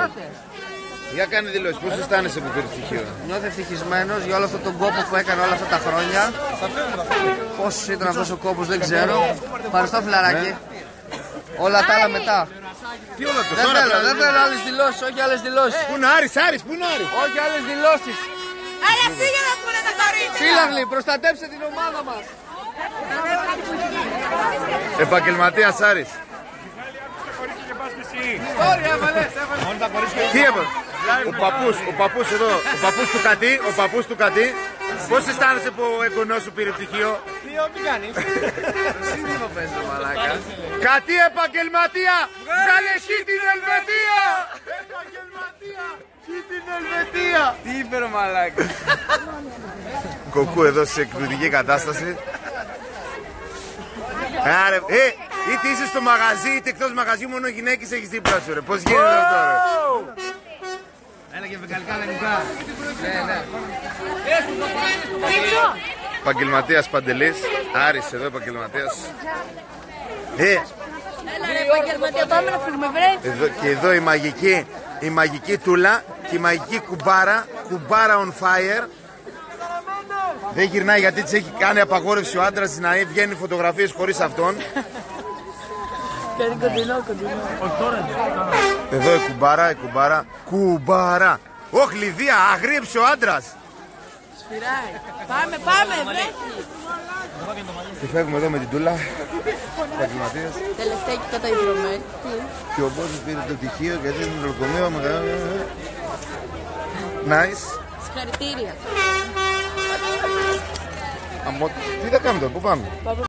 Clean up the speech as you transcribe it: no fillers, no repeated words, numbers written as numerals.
Για κάνε δηλώσεις, πώς αισθάνεσαι που πήρες πτυχίο? Νιώθω ευτυχισμένος για όλο αυτόν τον κόπο που έκανα όλα αυτά τα χρόνια. Πόσος ήταν αυτός ο κόπος δεν ξέρω. Ευχαριστώ φιλαράκι. Όλα τα άλλα μετά. Τι όλα το Δεν θέλω άλλες δηλώσεις, όχι άλλες δηλώσεις. Πού είναι Άρης, πού είναι Άρης? Όχι άλλες δηλώσεις. Έλα φύγε να πούνε τα κορίτσια. Φίλαβλοι, προστατέψτε την ομάδα μας. Επαγγελματίας Άρης. Τι έβαλε? Ο παππούς εδώ, ο παππούς του Κατή. Πώς αισθάνεσαι που ο εγγονός σου πήρε πτυχίο? Μην κάνεις. Σύνδημο παίζω μαλάκα. Κατή επαγγελματία! Βγάλε χι την Ελβετία! Επαγγελματία! Χι την Ελβετία! Τι είπε ρε μαλάκα. Κοκκού εδώ σε εκπληκτική κατάσταση. Άρα, είτε είσαι στο μαγαζί είτε εκτός μαγαζιού, μόνο γυναίκες έχεις δίπλα σου ρε. Πώς γίνεται αυτό ρε? Έλα και βεγγαλικά λαϊκά. Ναι. Επαγγελματίας Παντελής. Άρης εδώ επαγγελματίας. Έλα ρε επαγγελματία, πάμε να φύγουμε βρε. Και εδώ η μαγική τούλα και η μαγική κουμπάρα on fire. Δεν γυρνάει γιατί της έχει κάνει απαγόρευση ο άντρας της να βγαίνει φωτογραφίες χωρίς αυτόν. Κάνει κοντινό. Εδώ η κουμπάρα. Ωχ Λιδία, αγρίεψε ο άντρας. Σφυράει. Πάμε, βρέχει. Και φεύγουμε εδώ με την τούλα. Επαγγελματίας. Τελευταία και καταϊδρωμένη. Και ο Μπόσος πήρε το πτυχίο γιατί είναι το νοσοκομείο. Nice. Συγχαρητήρια. Τι θα κάνουμε τώρα, πού πάμε?